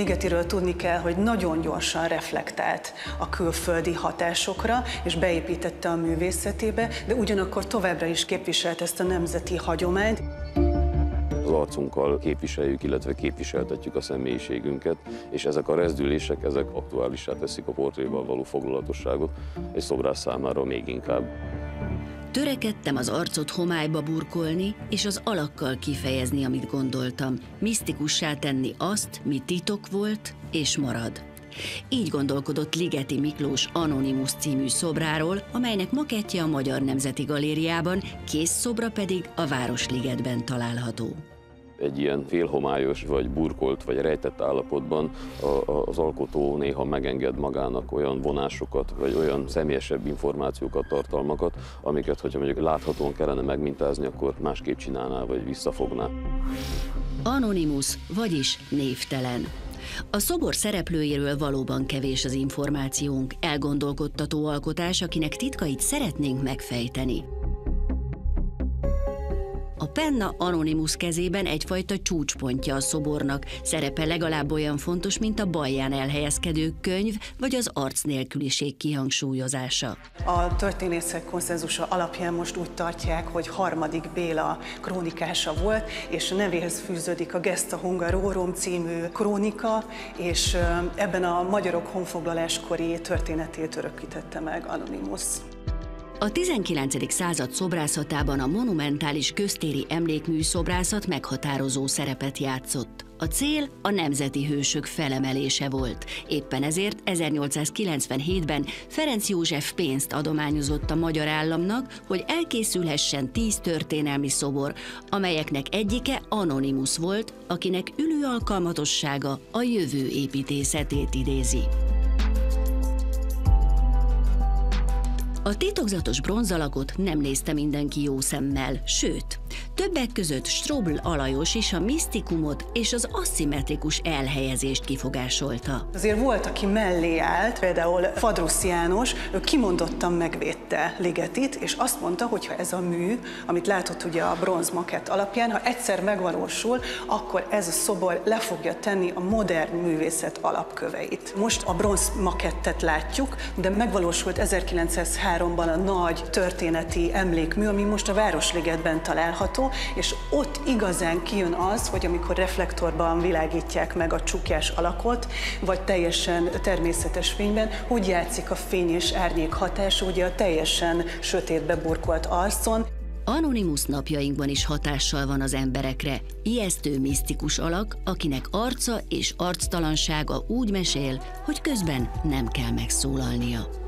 Ligetiről tudni kell, hogy nagyon gyorsan reflektált a külföldi hatásokra, és beépítette a művészetébe, de ugyanakkor továbbra is képviselt ezt a nemzeti hagyományt. Az arcunkkal képviseljük, illetve képviseltetjük a személyiségünket, és ezek a rezdülések, ezek aktuálissá teszik a portréval való foglalatosságot, és szobrász számára még inkább. Törekedtem az arcot homályba burkolni, és az alakkal kifejezni, amit gondoltam, misztikussá tenni azt, mi titok volt és marad. Így gondolkodott Ligeti Miklós Anonymus című szobráról, amelynek makettje a Magyar Nemzeti Galériában, kész szobra pedig a Városligetben található. Egy ilyen félhomályos, vagy burkolt, vagy rejtett állapotban az alkotó néha megenged magának olyan vonásokat, vagy olyan személyesebb információkat, tartalmakat, amiket, hogyha mondjuk láthatóan kellene megmintázni, akkor másképp csinálná, vagy visszafogná. Anonymus, vagyis névtelen. A szobor szereplőjéről valóban kevés az információnk, elgondolkodtató alkotás, akinek titkait szeretnénk megfejteni. A penna Anonymus kezében egyfajta csúcspontja a szobornak, szerepe legalább olyan fontos, mint a balján elhelyezkedő könyv vagy az arcnélküliség kihangsúlyozása. A történészek konszenzusa alapján most úgy tartják, hogy Harmadik Béla krónikása volt, és a nevéhez fűződik a Gesta Hungarorum című krónika, és ebben a magyarok honfoglaláskori történetét örökítette meg Anonymus. A 19. század szobrászatában a monumentális köztéri emlékmű szobrászat meghatározó szerepet játszott. A cél a nemzeti hősök felemelése volt. Éppen ezért 1897-ben Ferenc József pénzt adományozott a magyar államnak, hogy elkészülhessen 10 történelmi szobor, amelyeknek egyike Anonymus volt, akinek ülő alkalmatossága a jövő építészetét idézi. A titokzatos bronzalakot nem nézte mindenki jó szemmel, sőt, többek között Strobl Alajos is a misztikumot és az aszimmetrikus elhelyezést kifogásolta. Azért volt, aki mellé állt, például Fadrusz János, ő kimondottan megvédte Ligetit, és azt mondta, hogy ha ez a mű, amit látott ugye a bronz makett alapján, ha egyszer megvalósul, akkor ez a szobor le fogja tenni a modern művészet alapköveit. Most a bronz makettet látjuk, de megvalósult 1903-ban a nagy történeti emlékmű, ami most a Városligetben található, és ott igazán kijön az, hogy amikor reflektorban világítják meg a csukjás alakot, vagy teljesen természetes fényben, hogy játszik a fény és árnyék hatás, ugye a teljesen sötétbe burkolt arcon. Anonymus napjainkban is hatással van az emberekre. Ijesztő misztikus alak, akinek arca és arctalansága úgy mesél, hogy közben nem kell megszólalnia.